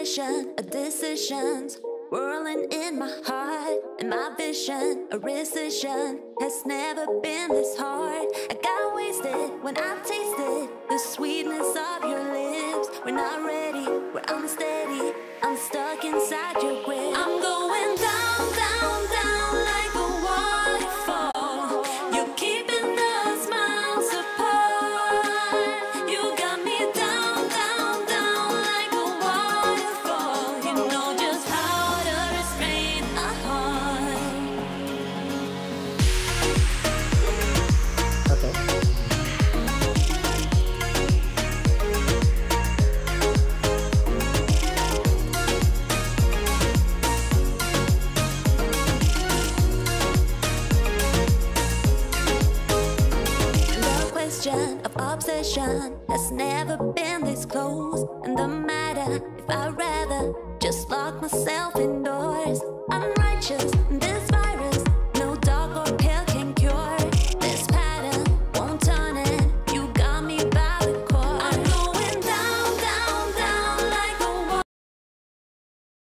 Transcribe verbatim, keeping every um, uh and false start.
vision of decisions whirling in my heart, and my vision of rescission has never been this hard. I got wasted when I tasted the sweetness of your lips. We're not ready, we're unsteady, I'm stuck inside your grip. I'm going down, down, down like a waterfall. You're keeping the smiles apart. You got me down, down, down like a waterfall. You know just how to restrain a heart. Okay. Of obsession has never been this close, and the matter if I'd rather just lock myself indoors. I'm righteous, this